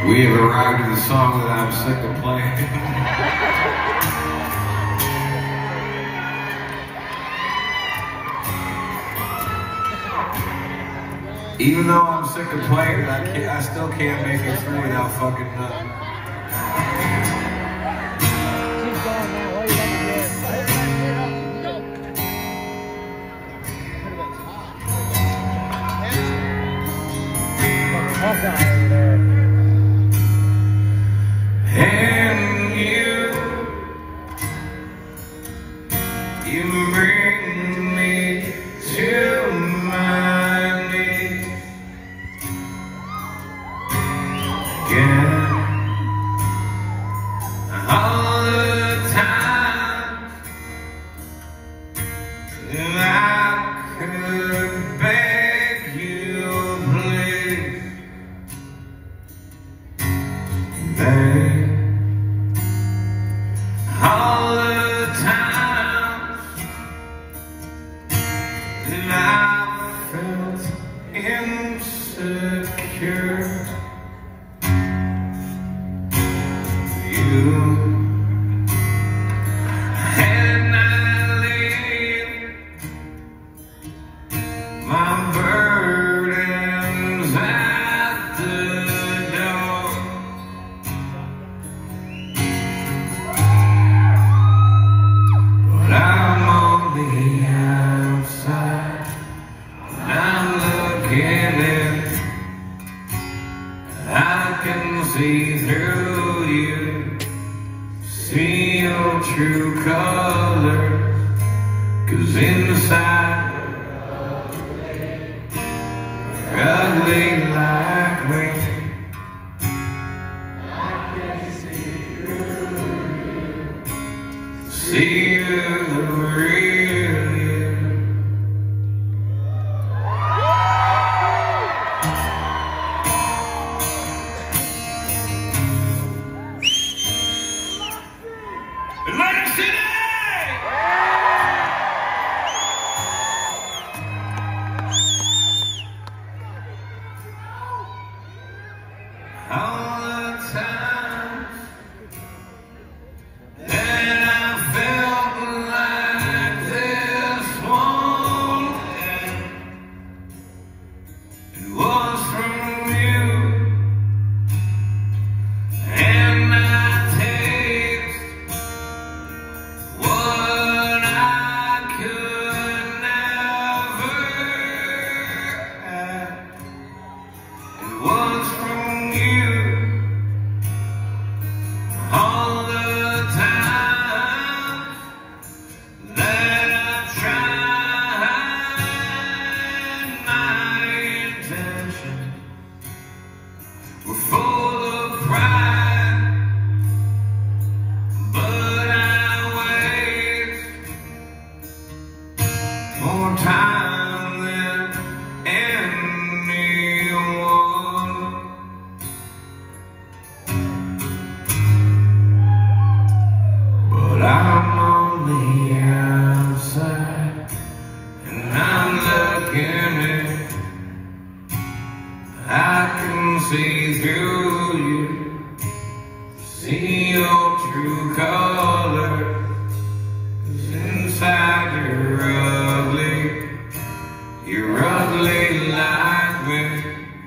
We have arrived at the song that I'm sick of playing. Even though I'm sick of playing, I still can't make it through without fucking nothing. And you bring me to my knees again. All the time that I could beg you, please. All the times that I felt insecure, you and I leave my burdens at the door. I'm on the outside, I'm looking in. I can see through you, see your true colors, 'cause inside you're ugly like me. I can see through you, see the real you. Atlantic City! All the times that I felt like this one, it was from you, and I taste what I could never have. It was from you. All the times that I tried, my intentions were full of pride, but I waste more time than anyone. But I'm on the outside, and I'm looking in. I can see through you, see your true colors, 'cause inside you're ugly like me.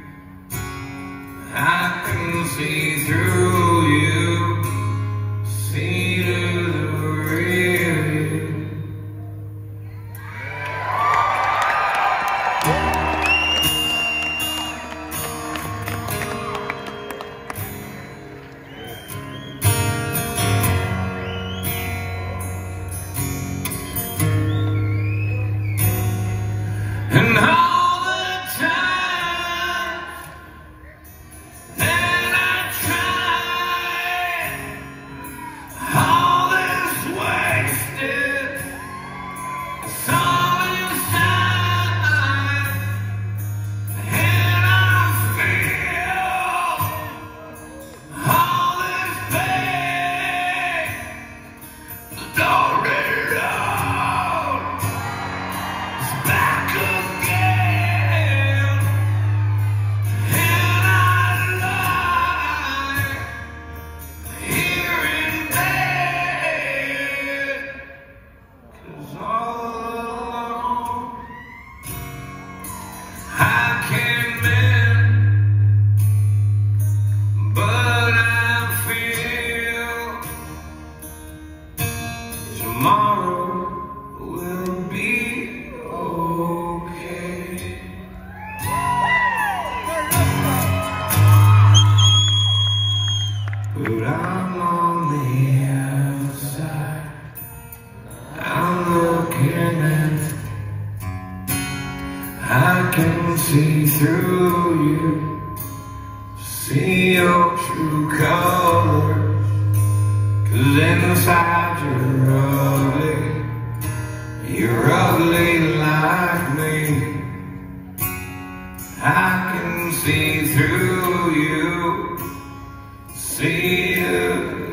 I can see through you, see the real you. And all the times that I I can see through you, see your true colors, 'cause inside you're ugly like me. I can see through you, see you.